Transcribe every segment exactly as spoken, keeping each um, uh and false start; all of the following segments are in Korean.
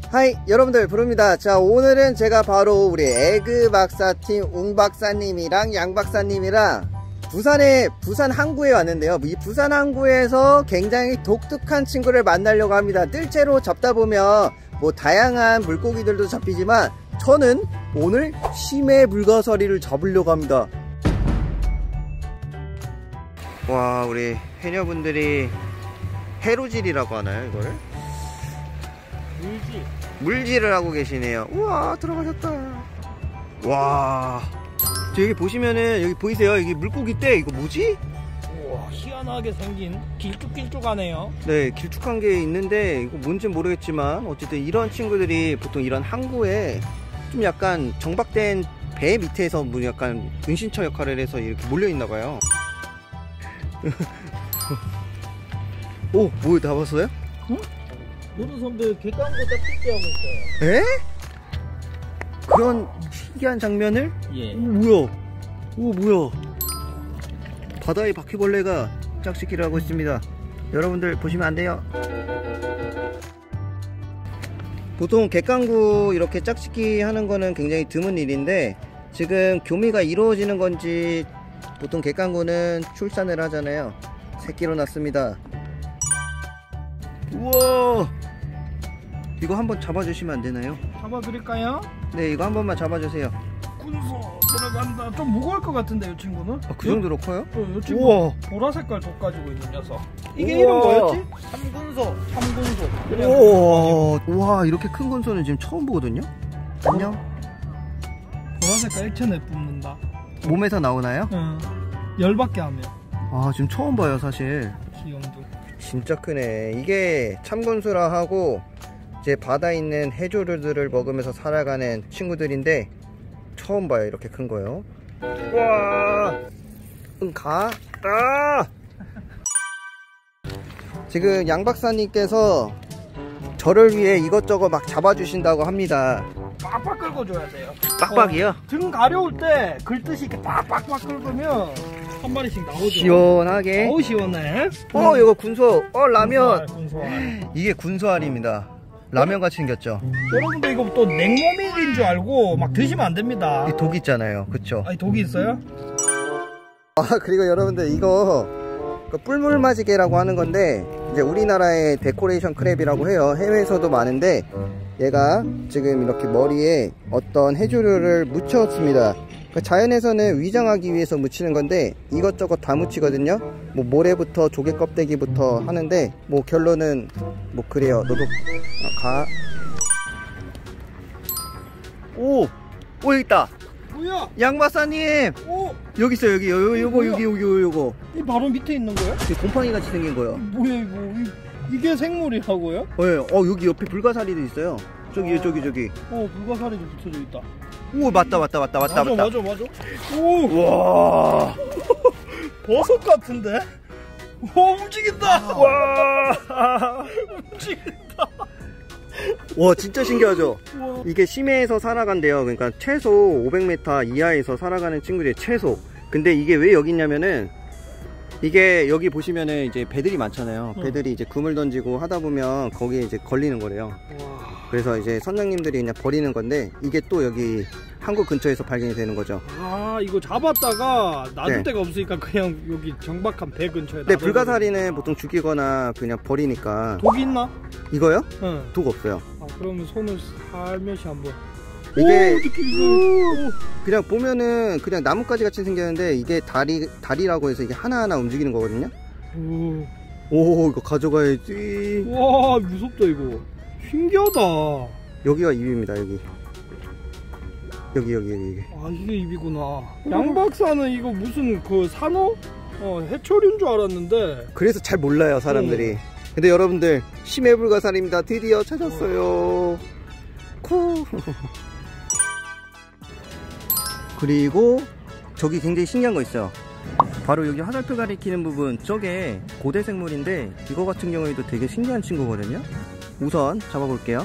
하이 여러분들 부릅니다. 자, 오늘은 제가 바로 우리 에그 박사팀 웅 박사님이랑 양 박사님이랑 부산에 부산 항구에 왔는데요. 이 부산 항구에서 굉장히 독특한 친구를 만나려고 합니다. 뜰채로 잡다 보면 뭐 다양한 물고기들도 잡히지만 저는 오늘 심해 불가사리를 잡으려고 합니다. 와, 우리 해녀분들이 해로질이라고 하나요, 이거를? 물질 물질을 하고 계시네요. 우와, 들어가셨다. 와, 저 여기 보시면은 여기 보이세요? 여기 물고기 떼 이거 뭐지? 우와, 희한하게 생긴 길쭉길쭉하네요. 네, 길쭉한 게 있는데 이거 뭔지 모르겠지만 어쨌든 이런 친구들이 보통 이런 항구에 좀 약간 정박된 배 밑에서 뭐 약간 은신처 역할을 해서 이렇게 몰려 있나 봐요. 오, 뭐 다 봤어요? 응? 모든 선배 객관고 짝짓기 하고 있어요. 에? 그런 신기한 장면을? 예. 오, 뭐야? 오, 뭐야? 바다의 바퀴벌레가 짝짓기를 하고 있습니다. 여러분들 보시면 안 돼요. 보통 객강구 이렇게 짝짓기 하는 거는 굉장히 드문 일인데 지금 교미가 이루어지는 건지 보통 객강구는 출산을 하잖아요. 새끼로 났습니다. 우와, 이거 한번 잡아주시면 안 되나요? 잡아드릴까요? 네, 이거 한 번만 잡아주세요. 군소 들어간다. 좀 무거울 것 같은데 이 친구는? 아, 그 정도로 커요? 어, 이 친구 우와, 보라 색깔 족 가지고 있는 녀석. 이게 우와. 이름 뭐였지? 참군소. 참군소. 그냥 우와, 우와, 이렇게 큰 건소는 지금 처음 보거든요. 안녕. 보라 색깔 액체내 뿜는다. 몸에서 나오나요? 응. 열받게 하면. 아, 지금 처음 봐요 사실. 귀염도. 진짜 크네. 이게 참곤수라 하고 이제 바다에 있는 해조류들을 먹으면서 살아가는 친구들인데 처음 봐요, 이렇게 큰 거요. 와, 응, 가. 아! 지금 양 박사님께서 저를 위해 이것저것 막 잡아주신다고 합니다. 빡빡 긁어줘야 돼요. 빡빡이요? 어, 등 가려울 때 긁듯이 이렇게 빡빡빡 긁으면 한 마리씩 나오죠. 시원하게. 어우, 시원해. 어, 이거 군소. 어, 라면. 군소알. 이게 군소알입니다. 라면 같이 생겼죠? 여러분들 이거 또 냉모밀인 줄 알고 막 드시면 안 됩니다. 이 독 있잖아요, 그쵸? 아니, 독이 있어요? 아, 그리고 여러분들 이거 그 뿔물맞이개라고 하는 건데 이제 우리나라의 데코레이션 크랩이라고 해요. 해외에서도 많은데 얘가 지금 이렇게 머리에 어떤 해조류를 묻혔습니다. 그러니까 자연에서는 위장하기 위해서 묻히는 건데 이것저것 다 묻히거든요. 뭐 모래부터 조개 껍데기부터 하는데 뭐 결론은 뭐 그래요. 너도 가. 오! 오, 여기 있다. 뭐야? 양 박사님! 오! 여기 있어요. 여기 요, 요거 여기 여기 요거 이 바로 밑에 있는 거야? 곰팡이 같이 생긴 거요. 뭐야 이거? 이, 이게 생물이라고요? 네, 어, 여기 옆에 불가사리도 있어요. 저기 어. 저기 저기. 어, 불가사리도 붙여져 있다. 오, 맞다 맞다 맞다 맞다 맞아, 맞다. 맞아 맞아. 오! 와. 버섯 같은데? 와, 움직인다. 와. 움직인다. 와, 진짜 신기하죠? 우와. 이게 심해에서 살아간대요. 그러니까 최소 오백 미터 이하에서 살아가는 친구들이 최소. 근데 이게 왜 여기 있냐면은 이게 여기 보시면은 이제 배들이 많잖아요. 응. 배들이 이제 그물 던지고 하다 보면 거기에 이제 걸리는 거래요. 와. 그래서 이제 선장님들이 그냥 버리는 건데 이게 또 여기 항구 근처에서 발견이 되는 거죠. 아, 이거 잡았다가 놔둘 네. 데가 없으니까 그냥 여기 정박한 배 근처에 근데 놔둬버리는 불가사리는 보통 죽이거나 그냥 버리니까. 독이 있나? 이거요? 응. 독 없어요. 아, 그러면 손을 살며시 한번. 이게 오, 느낌 있어. 그냥 보면은 그냥 나뭇가지 같이 생겼는데 이게 다리, 다리라고 해서 이게 하나하나 움직이는 거거든요. 오. 오, 이거 가져가야지. 와, 무섭다 이거. 신기하다. 여기가 입입니다. 여기 여기 여기 여기. 아, 이게 입이구나. 양 박사는 이거 무슨 그 산호? 어, 해초류인 줄 알았는데. 그래서 잘 몰라요 사람들이. 어. 근데 여러분들 심해불가사리입니다. 드디어 찾았어요. 코. 그리고 저기 굉장히 신기한 거 있어요. 바로 여기 화살표 가리키는 부분, 저게 고대 생물인데 이거 같은 경우에도 되게 신기한 친구거든요. 우선 잡아볼게요.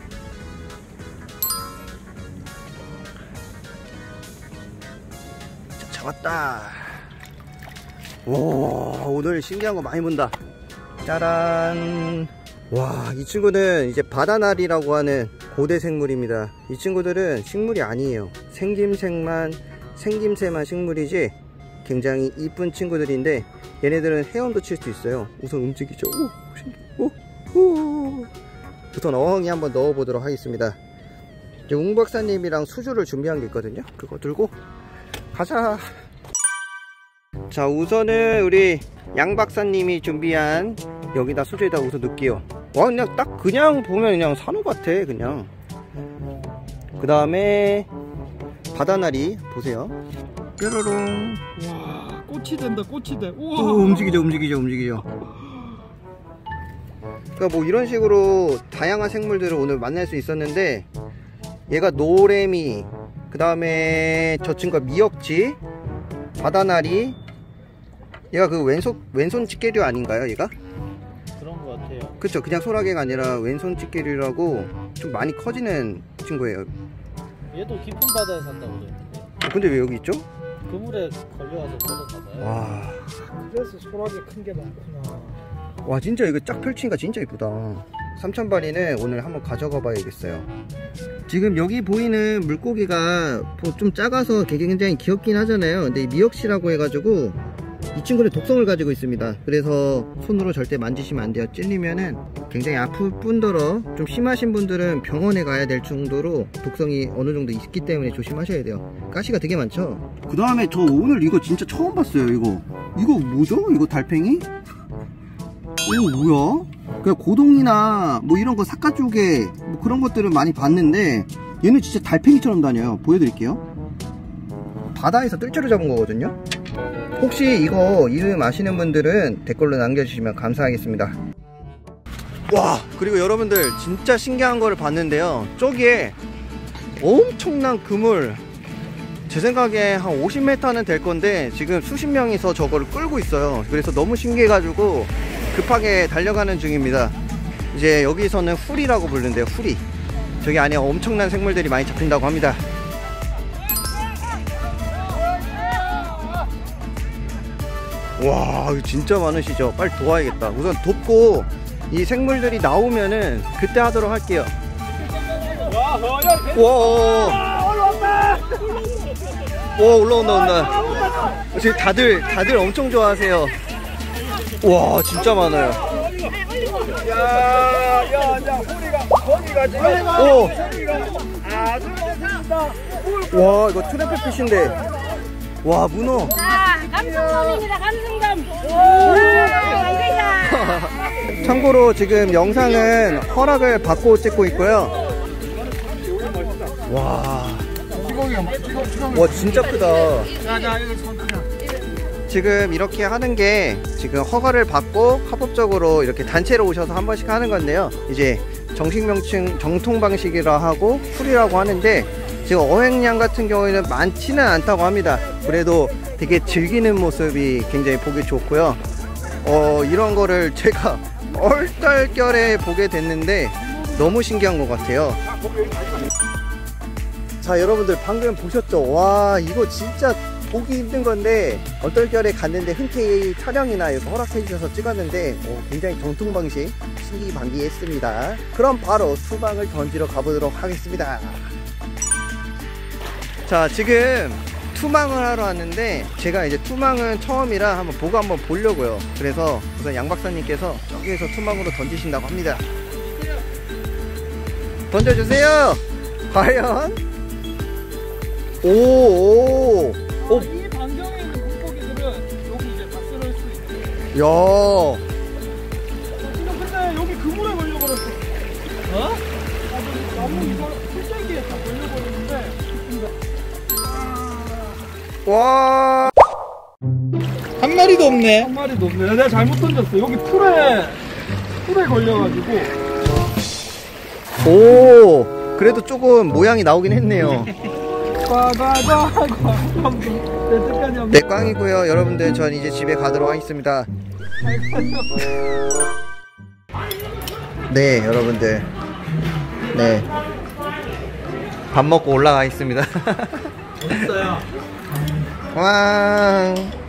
자, 잡았다. 오, 오늘 신기한 거 많이 본다. 짜란. 와, 이 친구는 이제 바다나리라고 하는 고대 생물입니다. 이 친구들은 식물이 아니에요. 생김새만 생김새만 식물이지 굉장히 이쁜 친구들인데 얘네들은 헤엄도 칠 수 있어요. 우선 움직이죠. 오, 신기해. 오, 오. 우선 어항에 한번 넣어 보도록 하겠습니다. 이제 웅 박사님이랑 수주를 준비한 게 있거든요. 그거 들고 가자. 자, 우선은 우리 양 박사님이 준비한 여기다 수주에다 우선 넣을게요. 와, 그냥 딱 그냥 보면 그냥 산호 같아. 그냥 그 다음에 바다나리 보세요. 뾰로롱. 와, 꽃이 된다. 꽃이 돼. 우와. 오, 움직이죠 움직이죠 움직이죠. 그러니까 뭐 이런 식으로 다양한 생물들을 오늘 만날 수 있었는데, 얘가 노래미, 그 다음에 저 친구가 미역지, 바다나리, 얘가 그 왼손 왼손 집게류 아닌가요? 얘가? 그런 것 같아요. 그쵸, 그냥 소라게가 아니라 왼손 집게류라고 좀 많이 커지는 친구예요. 얘도 깊은 바다에 산다고 그러는데. 근데 왜 여기 있죠? 그물에 걸려와서 뻗었나봐요. 와, 그래서 소라게 큰 게 많구나. 와, 진짜 이거 쫙 펼치니까 진짜 이쁘다. 삼천바리는 오늘 한번 가져가 봐야겠어요. 지금 여기 보이는 물고기가 좀 작아서 굉장히 귀엽긴 하잖아요. 근데 이 미역시라고 해가지고 이 친구는 독성을 가지고 있습니다. 그래서 손으로 절대 만지시면 안 돼요. 찔리면은 굉장히 아플 뿐더러 좀 심하신 분들은 병원에 가야 될 정도로 독성이 어느 정도 있기 때문에 조심하셔야 돼요. 가시가 되게 많죠. 그 다음에 저 오늘 이거 진짜 처음 봤어요. 이거 이거 뭐죠? 이거 달팽이? 이거 뭐야? 그냥 고동이나 뭐 이런 거 삿갓조개 뭐 그런 것들은 많이 봤는데 얘는 진짜 달팽이처럼 다녀요. 보여드릴게요. 바다에서 뜰채로 잡은 거거든요. 혹시 이거 이름 아시는 분들은 댓글로 남겨주시면 감사하겠습니다. 와, 그리고 여러분들 진짜 신기한 거를 봤는데요. 저기에 엄청난 그물, 제 생각에 한 오십 미터는 될 건데 지금 수십 명이서 저거를 끌고 있어요. 그래서 너무 신기해가지고 급하게 달려가는 중입니다. 이제 여기서는 후리라고 부르는데요. 후리. 저기 안에 엄청난 생물들이 많이 잡힌다고 합니다. 와, 이거 진짜 많으시죠? 빨리 도와야겠다. 우선 돕고 이 생물들이 나오면은 그때 하도록 할게요. 와, 와, 올라온다 온다. 지금 다들 다들 엄청 좋아하세요. 와, 진짜 많아요. 야야야, 호리가 거기가 지금. 오, 아주 많습니다. 와, 이거 트래픽 핏인데. 와, 문어. 아, 감성돔입니다. 감성돔. 참고로 지금 영상은 허락을 받고 찍고 있고요. 와, 와, 진짜 크다. 지금 이렇게 하는 게 지금 허가를 받고 합법적으로 이렇게 단체로 오셔서 한 번씩 하는 건데요. 이제 정식 명칭 정통 방식이라 하고 풀이라고 하는데 지금 어획량 같은 경우에는 많지는 않다고 합니다. 그래도 되게 즐기는 모습이 굉장히 보기 좋고요. 어, 이런 거를 제가 얼떨결에 보게 됐는데 너무 신기한 것 같아요. 자, 여러분들 방금 보셨죠? 와, 이거 진짜 보기 힘든 건데 얼떨결에 갔는데 흔쾌히 촬영이나 이렇게 허락해 주셔서 찍었는데 오, 굉장히 정통 방식 신기반기했습니다. 그럼 바로 수박을 던지러 가보도록 하겠습니다. 자, 지금 투망을 하러 왔는데 제가 이제 투망은 처음이라 한번 보고 한번 보려고요. 그래서 우선 양 박사님께서 저기에서 투망으로 던지신다고 합니다. 던져주세요. 과연? 오, 오. 어, 이 반경에 있는 물고기들은 여기 이제 박스를 할 수 있는. 야. 지금 근데 여기 그물에 걸려버렸어. 어? 아, 너무 이거 풀떼기에 다 걸려버렸는데. 와. 한 마리도 없네. 한 마리도 없네. 내가 잘못 던졌어. 여기 풀에 풀에 걸려가지고. 오, 그래도 조금 모양이 나오긴 했네요. 바다다. 네, 꽝이고요. 여러분들 전 이제 집에 가도록 하겠습니다. 네, 여러분들. 네. 밥 먹고 올라가겠습니다. 어딨어요? 왕.